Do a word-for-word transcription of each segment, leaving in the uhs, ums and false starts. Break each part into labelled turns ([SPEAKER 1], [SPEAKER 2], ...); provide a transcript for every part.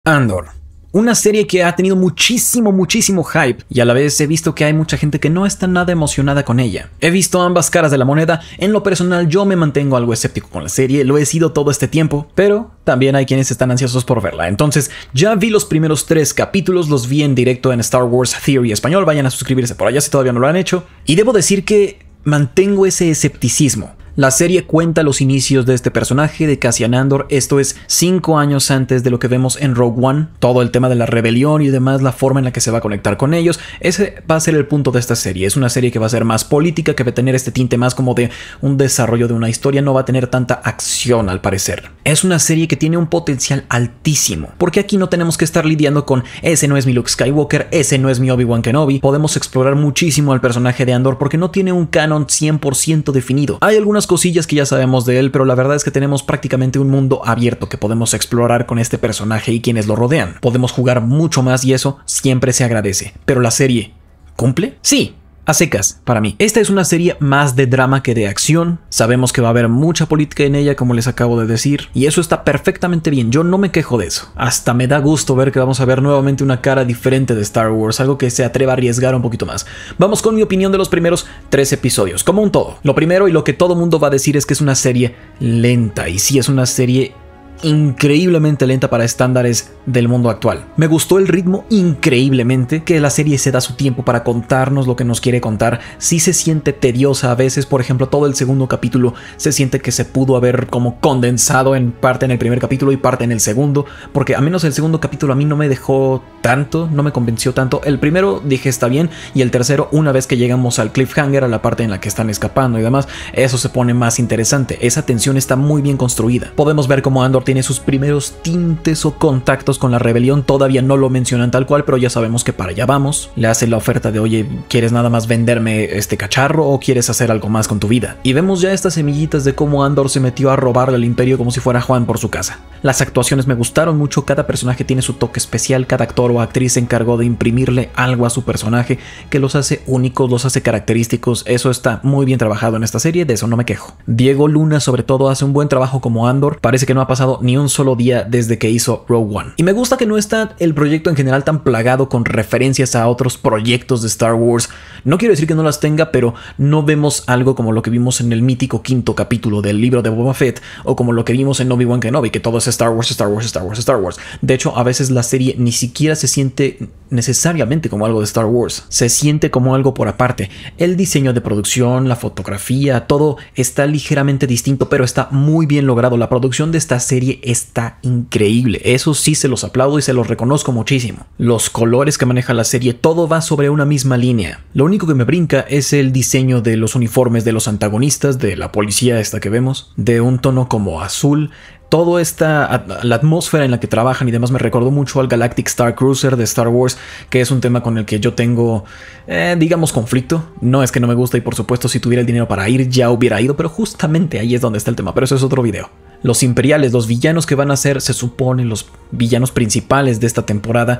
[SPEAKER 1] Andor. Una serie que ha tenido muchísimo, muchísimo hype y a la vez he visto que hay mucha gente que no está nada emocionada con ella. He visto ambas caras de la moneda. En lo personal yo me mantengo algo escéptico con la serie, lo he sido todo este tiempo, pero también hay quienes están ansiosos por verla. Entonces ya vi los primeros tres capítulos, los vi en directo en Star Wars Theory Español, vayan a suscribirse por allá si todavía no lo han hecho. Y debo decir que mantengo ese escepticismo. La serie cuenta los inicios de este personaje, de Cassian Andor, esto es cinco años antes de lo que vemos en Rogue One, todo el tema de la rebelión y demás, la forma en la que se va a conectar con ellos. Ese va a ser el punto de esta serie. Es una serie que va a ser más política, que va a tener este tinte más como de un desarrollo de una historia, no va a tener tanta acción al parecer. Es una serie que tiene un potencial altísimo, porque aquí no tenemos que estar lidiando con ese no es mi Luke Skywalker, ese no es mi Obi-Wan Kenobi. Podemos explorar muchísimo al personaje de Andor porque no tiene un canon cien por ciento definido. Hay algunas cosillas que ya sabemos de él, pero la verdad es que tenemos prácticamente un mundo abierto que podemos explorar con este personaje y quienes lo rodean. Podemos jugar mucho más y eso siempre se agradece. Pero la serie, ¿cumple? Sí. A secas, para mí. Esta es una serie más de drama que de acción. Sabemos que va a haber mucha política en ella, como les acabo de decir, y eso está perfectamente bien. Yo no me quejo de eso. Hasta me da gusto ver que vamos a ver nuevamente una cara diferente de Star Wars, algo que se atreva a arriesgar un poquito más. Vamos con mi opinión de los primeros tres episodios, como un todo. Lo primero y lo que todo mundo va a decir es que es una serie lenta, y sí es una serie increíblemente lenta para estándares del mundo actual. Me gustó el ritmo increíblemente, que la serie se da su tiempo para contarnos lo que nos quiere contar. Sí se siente tediosa a veces, por ejemplo, todo el segundo capítulo se siente que se pudo haber como condensado en parte en el primer capítulo y parte en el segundo, porque a menos el segundo capítulo a mí no me dejó tanto, no me convenció tanto. El primero dije está bien, y el tercero, una vez que llegamos al cliffhanger, a la parte en la que están escapando y demás, eso se pone más interesante. Esa tensión está muy bien construida. Podemos ver cómo Andor tiene sus primeros tintes o contactos con la rebelión. Todavía no lo mencionan tal cual, pero ya sabemos que para allá vamos. Le hace la oferta de, oye, ¿quieres nada más venderme este cacharro o quieres hacer algo más con tu vida? Y vemos ya estas semillitas de cómo Andor se metió a robarle al imperio como si fuera Juan por su casa. Las actuaciones me gustaron mucho, cada personaje tiene su toque especial, cada actor o actriz se encargó de imprimirle algo a su personaje que los hace únicos, los hace característicos. Eso está muy bien trabajado en esta serie, de eso no me quejo. Diego Luna sobre todo hace un buen trabajo como Andor, parece que no ha pasado ni un solo día desde que hizo Rogue One. Y me gusta que no está el proyecto en general tan plagado con referencias a otros proyectos de Star Wars. No quiero decir que no las tenga, pero no vemos algo como lo que vimos en el mítico quinto capítulo del libro de Boba Fett, o como lo que vimos en Obi-Wan Kenobi, que todo es Star Wars, Star Wars, Star Wars, Star Wars. De hecho, a veces la serie ni siquiera se siente necesariamente como algo de Star Wars. Se siente como algo por aparte. El diseño de producción, la fotografía, todo está ligeramente distinto, pero está muy bien logrado. La producción de esta serie está increíble. Eso sí se los aplaudo y se los reconozco muchísimo. Los colores que maneja la serie, todo va sobre una misma línea. Lo único que me brinca es el diseño de los uniformes de los antagonistas, de la policía esta que vemos, de un tono como azul. Todo esta, la atmósfera en la que trabajan y demás me recordó mucho al Galactic Star Cruiser de Star Wars, que es un tema con el que yo tengo, eh, digamos, conflicto. No es que no me gusta y por supuesto si tuviera el dinero para ir ya hubiera ido, pero justamente ahí es donde está el tema, pero eso es otro video. Los imperiales, los villanos que van a ser, se supone, los villanos principales de esta temporada,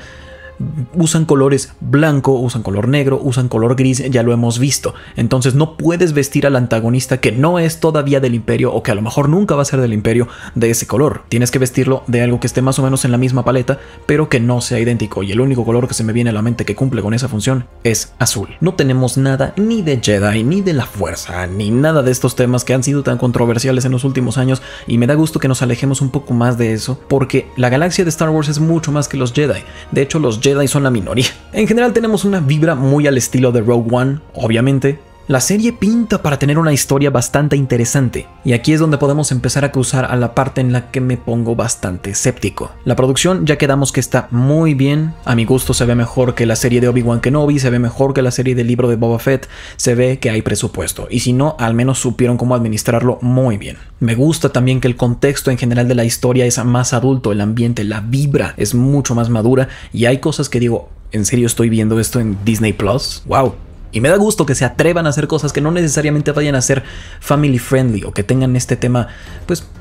[SPEAKER 1] usan colores blanco, usan color negro, usan color gris, ya lo hemos visto. Entonces no puedes vestir al antagonista que no es todavía del imperio o que a lo mejor nunca va a ser del imperio de ese color. Tienes que vestirlo de algo que esté más o menos en la misma paleta, pero que no sea idéntico. Y el único color que se me viene a la mente que cumple con esa función es azul. No tenemos nada ni de Jedi, ni de la fuerza, ni nada de estos temas que han sido tan controversiales en los últimos años, y me da gusto que nos alejemos un poco más de eso, porque la galaxia de Star Wars es mucho más que los Jedi. De hecho, los Jedi son la minoría. En general tenemos una vibra muy al estilo de Rogue One, obviamente. La serie pinta para tener una historia bastante interesante, y aquí es donde podemos empezar a cruzar a la parte en la que me pongo bastante escéptico. La producción ya quedamos que está muy bien, a mi gusto se ve mejor que la serie de Obi-Wan Kenobi, se ve mejor que la serie del libro de Boba Fett, se ve que hay presupuesto, y si no, al menos supieron cómo administrarlo muy bien. Me gusta también que el contexto en general de la historia es más adulto, el ambiente, la vibra es mucho más madura, y hay cosas que digo, ¿en serio estoy viendo esto en Disney Plus? ¡Wow! Y me da gusto que se atrevan a hacer cosas que no necesariamente vayan a ser family friendly o que tengan este tema, pues,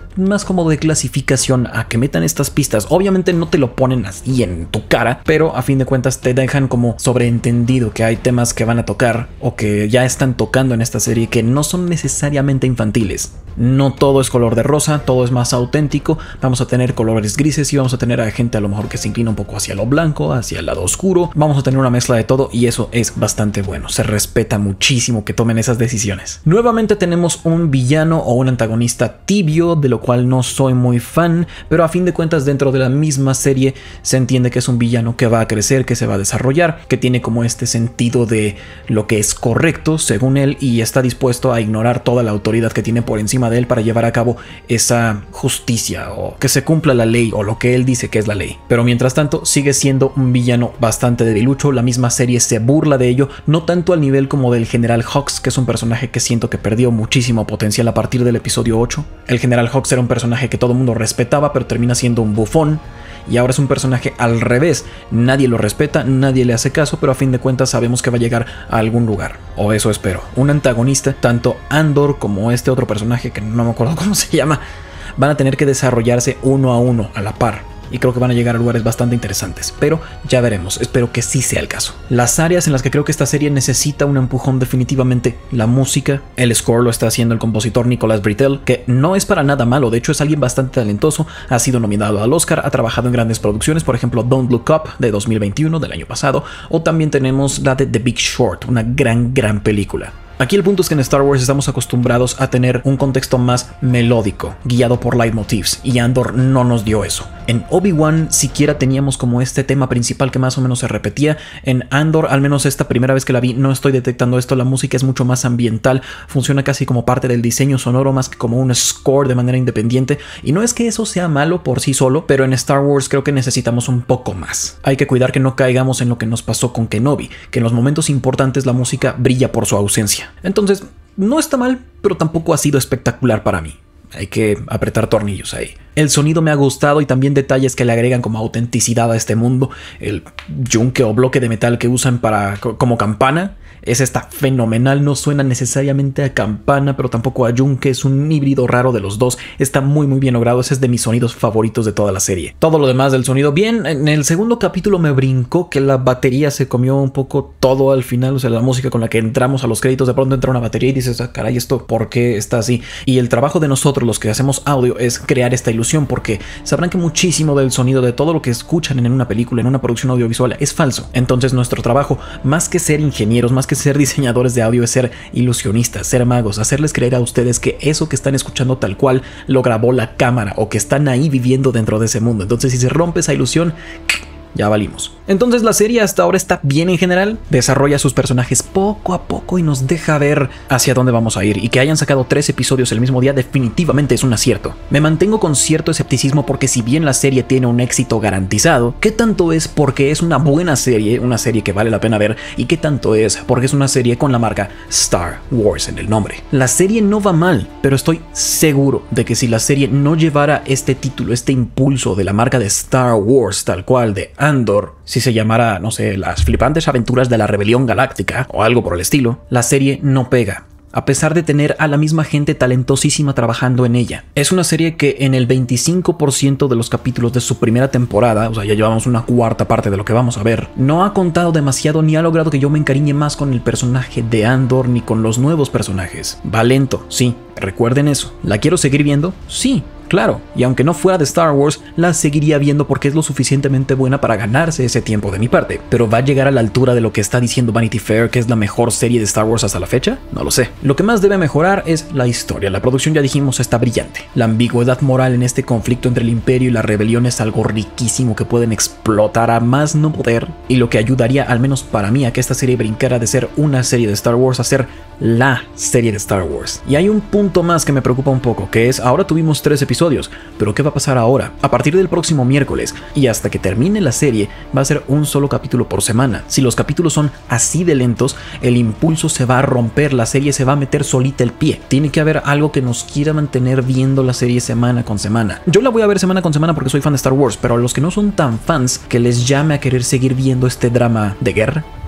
[SPEAKER 1] más como de clasificación a que metan estas pistas. Obviamente no te lo ponen así en tu cara, pero a fin de cuentas te dejan como sobreentendido que hay temas que van a tocar o que ya están tocando en esta serie que no son necesariamente infantiles. No todo es color de rosa, todo es más auténtico. Vamos a tener colores grises y vamos a tener a gente a lo mejor que se inclina un poco hacia lo blanco, hacia el lado oscuro. Vamos a tener una mezcla de todo y eso es bastante bueno. Se respeta muchísimo que tomen esas decisiones. Nuevamente tenemos un villano o un antagonista tibio, de lo cual no soy muy fan, pero a fin de cuentas dentro de la misma serie se entiende que es un villano que va a crecer, que se va a desarrollar, que tiene como este sentido de lo que es correcto según él y está dispuesto a ignorar toda la autoridad que tiene por encima de él para llevar a cabo esa justicia o que se cumpla la ley o lo que él dice que es la ley. Pero mientras tanto sigue siendo un villano bastante debilucho. La misma serie se burla de ello, no tanto al nivel como del General Hux, que es un personaje que siento que perdió muchísimo potencial a partir del episodio ocho. El General Hux era un personaje que todo el mundo respetaba, pero termina siendo un bufón. Y ahora es un personaje al revés. Nadie lo respeta, nadie le hace caso, pero a fin de cuentas sabemos que va a llegar a algún lugar. O eso espero. Un antagonista, tanto Andor como este otro personaje que no me acuerdo cómo se llama, van a tener que desarrollarse uno a uno, a la par. Y creo que van a llegar a lugares bastante interesantes, pero ya veremos, espero que sí sea el caso. Las áreas en las que creo que esta serie necesita un empujón, definitivamente la música. El score lo está haciendo el compositor Nicolas Britell, que no es para nada malo, de hecho es alguien bastante talentoso, ha sido nominado al Oscar, ha trabajado en grandes producciones, por ejemplo Don't Look Up de dos mil veintiuno, del año pasado, o también tenemos la de The Big Short, una gran gran película. Aquí el punto es que en Star Wars estamos acostumbrados a tener un contexto más melódico, guiado por leitmotivs, y Andor no nos dio eso. En Obi-Wan siquiera teníamos como este tema principal que más o menos se repetía. En Andor, al menos esta primera vez que la vi, no estoy detectando esto. La música es mucho más ambiental, funciona casi como parte del diseño sonoro más que como un score de manera independiente. Y no es que eso sea malo por sí solo, pero en Star Wars creo que necesitamos un poco más. Hay que cuidar que no caigamos en lo que nos pasó con Kenobi, que en los momentos importantes la música brilla por su ausencia. Entonces, no está mal, pero tampoco ha sido espectacular para mí. Hay que apretar tornillos ahí. El sonido me ha gustado y también detalles que le agregan como autenticidad a este mundo. El yunque o bloque de metal que usan para como campana. Ese está fenomenal, no suena necesariamente a campana, pero tampoco a yunque, es un híbrido raro de los dos. Está muy muy bien logrado, ese es de mis sonidos favoritos de toda la serie. Todo lo demás del sonido, bien. En el segundo capítulo me brincó que la batería se comió un poco todo al final, o sea, la música con la que entramos a los créditos, de pronto entra una batería y dices, ah, caray, ¿esto por qué está así? Y el trabajo de nosotros, los que hacemos audio, es crear esta ilusión, porque sabrán que muchísimo del sonido, de todo lo que escuchan en una película, en una producción audiovisual, es falso. Entonces nuestro trabajo, más que ser ingenieros, más que ser diseñadores de audio, es ser ilusionistas, ser magos, hacerles creer a ustedes que eso que están escuchando tal cual lo grabó la cámara o que están ahí viviendo dentro de ese mundo. Entonces si se rompe esa ilusión, ya valimos. Entonces la serie hasta ahora está bien en general, desarrolla sus personajes poco a poco y nos deja ver hacia dónde vamos a ir, y que hayan sacado tres episodios el mismo día definitivamente es un acierto. Me mantengo con cierto escepticismo porque si bien la serie tiene un éxito garantizado, ¿qué tanto es porque es una buena serie, una serie que vale la pena ver, y qué tanto es porque es una serie con la marca Star Wars en el nombre? La serie no va mal, pero estoy seguro de que si la serie no llevara este título, este impulso de la marca de Star Wars tal cual, de Andor, si se llamara, no sé, Las flipantes aventuras de la rebelión galáctica o algo por el estilo, la serie no pega, a pesar de tener a la misma gente talentosísima trabajando en ella. Es una serie que en el veinticinco por ciento de los capítulos de su primera temporada, o sea, ya llevamos una cuarta parte de lo que vamos a ver, no ha contado demasiado ni ha logrado que yo me encariñe más con el personaje de Andor ni con los nuevos personajes. Va lento, sí, recuerden eso. ¿La quiero seguir viendo? Sí. Claro, y aunque no fuera de Star Wars, la seguiría viendo porque es lo suficientemente buena para ganarse ese tiempo de mi parte. ¿Pero va a llegar a la altura de lo que está diciendo Vanity Fair, que es la mejor serie de Star Wars hasta la fecha? No lo sé. Lo que más debe mejorar es la historia. La producción, ya dijimos, está brillante. La ambigüedad moral en este conflicto entre el Imperio y la Rebelión es algo riquísimo que pueden explotar a más no poder, y lo que ayudaría, al menos para mí, a que esta serie brincara de ser una serie de Star Wars a ser la serie de Star Wars. Y hay un punto más que me preocupa un poco, que es, ahora tuvimos tres episodios, pero ¿qué va a pasar ahora? A partir del próximo miércoles y hasta que termine la serie va a ser un solo capítulo por semana. Si los capítulos son así de lentos, el impulso se va a romper, la serie se va a meter solita el pie. Tiene que haber algo que nos quiera mantener viendo la serie semana con semana. Yo la voy a ver semana con semana porque soy fan de Star Wars, pero a los que no son tan fans, que les llame a querer seguir viendo este drama de guerra,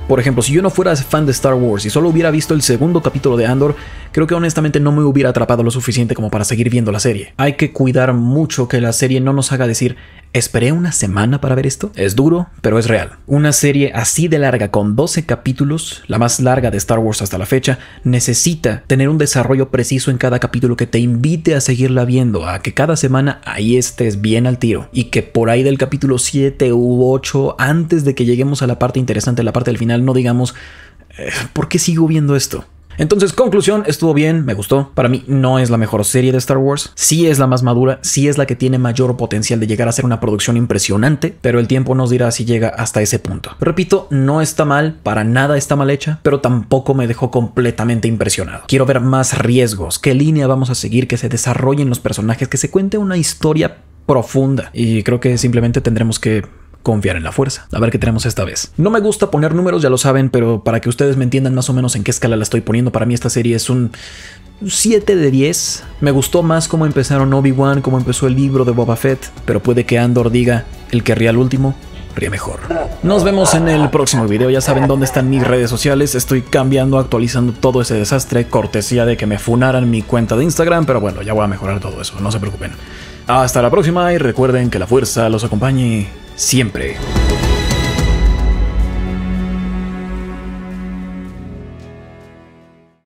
[SPEAKER 1] Por ejemplo, si yo no fuera fan de Star Wars y solo hubiera visto el segundo capítulo de Andor, creo que honestamente no me hubiera atrapado lo suficiente como para seguir viendo la serie. Hay que cuidar mucho que la serie no nos haga decir, ¿esperé una semana para ver esto? Es duro, pero es real. Una serie así de larga, con doce capítulos, la más larga de Star Wars hasta la fecha, necesita tener un desarrollo preciso en cada capítulo que te invite a seguirla viendo, a que cada semana ahí estés bien al tiro, y que por ahí del capítulo siete u ocho, antes de que lleguemos a la parte interesante, la parte del final, no digamos, eh, ¿por qué sigo viendo esto? Entonces, conclusión, estuvo bien, me gustó. Para mí no es la mejor serie de Star Wars. Sí es la más madura, sí es la que tiene mayor potencial de llegar a ser una producción impresionante, pero el tiempo nos dirá si llega hasta ese punto. Repito, no está mal, para nada está mal hecha, pero tampoco me dejó completamente impresionado. Quiero ver más riesgos, qué línea vamos a seguir, que se desarrollen los personajes, que se cuente una historia profunda. Y creo que simplemente tendremos que confiar en la fuerza. A ver qué tenemos esta vez. No me gusta poner números, ya lo saben, pero para que ustedes me entiendan más o menos en qué escala la estoy poniendo, para mí esta serie es un siete de diez. Me gustó más cómo empezaron Obi-Wan, cómo empezó el libro de Boba Fett, pero puede que Andor diga, el que ría al último, ríe mejor. Nos vemos en el próximo video. Ya saben dónde están mis redes sociales. Estoy cambiando, actualizando todo ese desastre, cortesía de que me funaran mi cuenta de Instagram, pero bueno, ya voy a mejorar todo eso, no se preocupen. Hasta la próxima y recuerden que la fuerza los acompañe siempre.